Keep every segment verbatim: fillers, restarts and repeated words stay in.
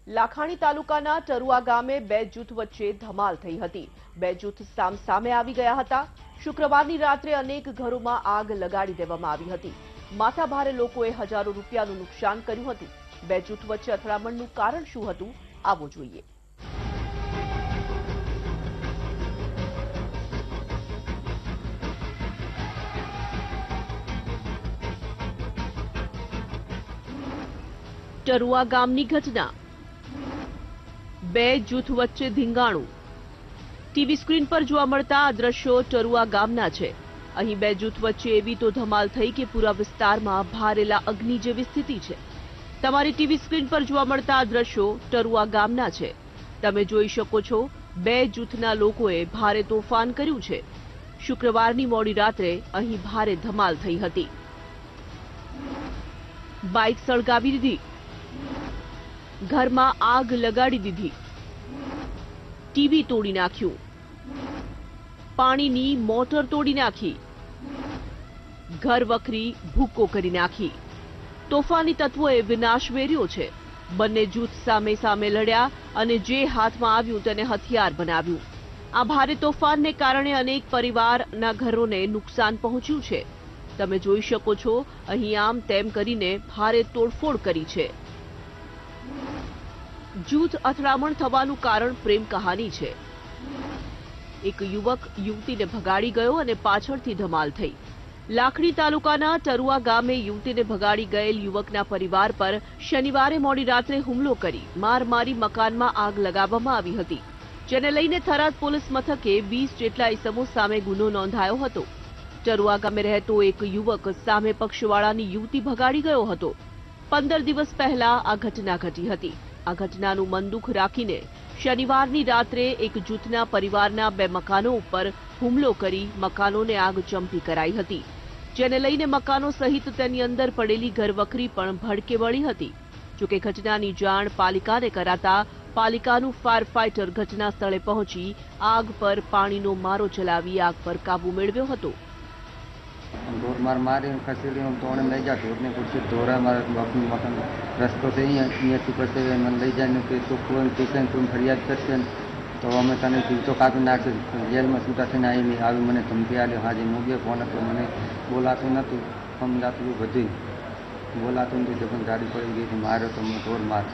લાખાણી તાલુકાના ટરુઆ ગામે બે જૂથ વચ્ચે ધમાલ થઈ હતી। બે જૂથ સામસામે આવી ગયા હતા। શુક્રવારની રાત્રે અનેક ઘરોમાં આગ લગાડી દેવામાં આવી હતી। માથાભારે લોકોએ હજારો રૂપિયાનું નુકસાન કર્યું હતું। બે જૂથ વચ્ચે અથડામણનું કારણ શું હતું, આવો જોઈએ। ટરુઆ ગામની ઘટના। બે જૂથ વચ્ચે ધીંગાણું। ટીવી સ્ક્રીન પર જોવા મળતા આ દ્રશ્યો ટરુઆ ગામના છે। અહીં બે જૂથ વચ્ચે એવી તો ધમાલ થઈ કે પૂરા વિસ્તારમાં ભારેલા અગ્નિ જેવી સ્થિતિ છે। તમારી ટીવી સ્ક્રીન પર જોવા મળતા આ દ્રશ્યો ટરુઆ ગામના છે। તમે જોઈ શકો છો, બે જૂથના લોકોએ ભારે તોફાન કર્યું છે। શુક્રવારની મોડી રાત્રે અહીં ભારે ધમાલ થઈ હતી। બાઇક સળગાવી દીધી, ઘરમાં આગ લગાડી દીધી, ટીવી તોડી નાખ્યું, પાણીની મોટર તોડી નાખી, ઘર વખરી ભૂક્કો કરી નાખી। તોફાની તત્વોએ વિનાશ વેર્યો છે। બંને જૂથ સામે સામે લડ્યા અને જે હાથમાં આવ્યું તેને હથિયાર બનાવ્યું। આ ભારે તોફાનને કારણે અનેક પરિવારના ઘરોને નુકસાન પહોંચ્યું છે। તમે જોઈ શકો છો, અહીં આમ તેમ કરીને ભારે તોડફોડ કરી છે। જૂથ અથડામણ થવાનું કારણ પ્રેમ કહાની છે। એક યુવક યુવતીને ભગાડી ગયો અને પાછળથી ધમાલ થઈ। લાખણી તાલુકાના ટરુઆ ગામે યુવતીને ભગાડી ગયેલ યુવકના પરિવાર પર શનિવારે મોડી રાત્રે હુમલો કરી માર મારી મકાનમાં આગ લગાવવામાં આવી હતી, જેને લઈને થરાદ પોલીસ મથકે વીસ જેટલા ઇસમો સામે ગુનો નોંધાયો હતો। ટરુઆ ગામે રહેતો એક યુવક સામે પક્ષવાળાની યુવતી ભગાડી ગયો હતો। પંદર દિવસ પહેલા આ ઘટના ઘટી હતી। આ ઘટનાનું મન દુઃખ રાખીને શનિવારની રાત્રે એક જૂથના પરિવારના બે મકાનો ઉપર હુમલો કરી મકાનોને આગ ચંપી કરાઈ હતી, જેને લઈને મકાનો સહિત તેની અંદર પડેલી ઘરવખરી પણ ભડકે વળી હતી। જોકે ઘટનાની જાણ પાલિકાને કરાતા પાલિકાનું ફાયર ફાઇટર ઘટના સ્થળે પહોંચી આગ પર પાણીનો મારો ચલાવી આગ પર કાબુ મેળવ્યો હતો। ढोर मार मारे खसेड़ी हम तो लई जा ढोर ने कुछ ढोरा मारे बापू मकान रस्तो से अँ करते मन लई जाए कि चोखो टेकन तुम फरियाद करते तो अमे तने जीवतो कापी नाखे जेल में छूटा थी आई आई मैंने धमकी आली। हाँ जी मोगे फोन तो मैंने बोलात नतु समझातु बधु बोलात जब गाड़ी पड़ी गई थी मारो तो मैं ढोर मार।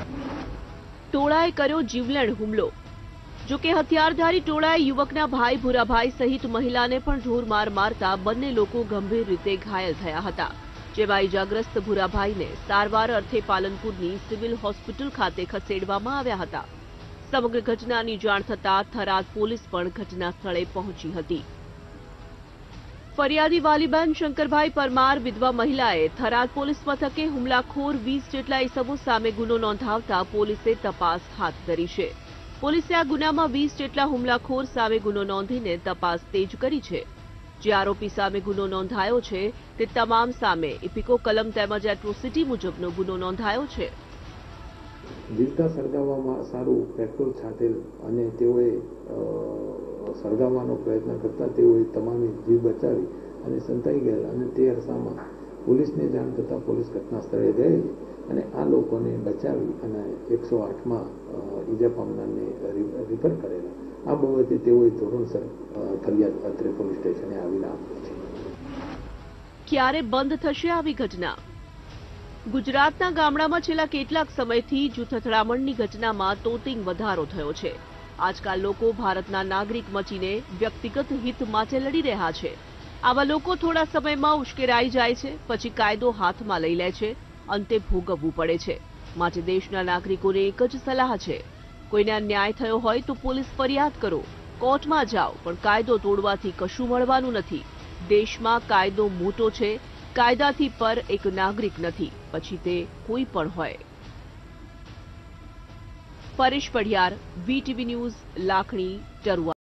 टोळाए कर्यो जीवलेण हुमलो। जो कि हथियारधारी टोळाए युवकना भाई भूराभाई सहित महिलाने पण ढोर मार मारता बंने लोको गंभीर रीते घायल थया हता। जेवा इजाग्रस्त भूराभाईने सारवार अर्थे पालनपुरनी सिविल होस्पिटल खाते खसेडवामां આવ્યા હતા। સમગ્ર ઘટનાની જાણ થતા થરાદ પોલીસ પણ ઘટના સ્થળે પહોંચી હતી। ફરિયાદી વાલીબેન શંકરભાઈ પરમાર વિધવા મહિલાએ થરાદ પોલીસ મથકે હુમલાખોર વીસ જેટલા ઇસમો સામે ગુનો નોંધાવતા પોલીસે તપાસ હાથ ધરી છે। પોલીસે આ ગુનામાં વીસ જેટલા હુમલાખોર સામે ગુનો નોંધીને તપાસ તેજ કરી છે। જે આરોપી સામે ગુનો નોંધાયો છે તે તમામ સામે ઇપિકો કલમ તેમજ એટ્રોસિટી મુજબનો ગુનો નોંધાયો છે। જીવતા સળગાવવામાં સારું પેટ્રોલ છાંટેલ અને તેઓએ સળગાવવાનો પ્રયત્ન કરતા તેઓએ તમામે જીવ બચાવી અને સંતાઈ ગયેલા અને તે અરસામાં પોલીસને જાણ થતાં પોલીસ ઘટના સ્થળે ગયેલી અને આ લોકોને બચાવી અને એકસો આઠમાં ઈજા પામનારને રિફર કરેલા। આ બાબતે તેઓએ ધોરણસર ફરિયાદ અત્રે પોલીસ સ્ટેશને આવીને આપી છે। ક્યારે બંધ થશે આવી ઘટના? ગુજરાતના ગામડામાં છેલ્લા કેટલાક સમયથી જૂથ અથડામણની ઘટનામાં તોતિંગ વધારો થયો છે। આજકાલ લોકો ભારતના નાગરિક મચીને વ્યક્તિગત હિત માટે લડી રહ્યા છે। આવા લોકો થોડા સમયમાં ઉશ્કેરાઈ જાય છે, પછી કાયદો હાથમાં લઈ લે છે, અંતે ભોગવવું પડે છે। માટે દેશના નાગરિકોને એક જ સલાહ છે, કોઈને અન્યાય થયો હોય તો પોલીસ ફરિયાદ કરો, કોર્ટમાં જાઓ, પણ કાયદો તોડવાથી કશું મળવાનું નથી। દેશમાં કાયદો મોટો છે, કાયદાથી પર એક નાગરિક નથી, પછી તે કોઈ પણ હોય। Paresh Padhiyar, VTV news, Lakhani, ટરુઆ।